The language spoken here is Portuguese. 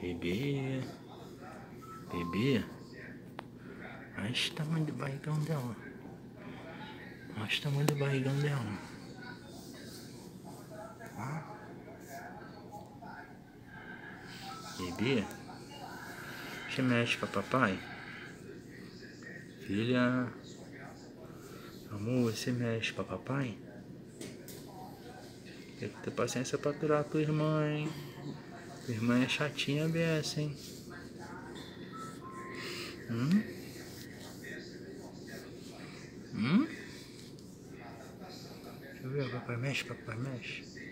Bebê. Bebê. Olha esse tamanho do barrigão dela. Olha o tamanho do barrigão dela. Ó. Bebê. Você mexe pra papai? Filha. Amor, você mexe pra papai? Tem que ter paciência pra aturar a tua irmã, hein? Tua irmã é chatinha beça, hein? Deixa eu ver, papai mexe, papai mexe.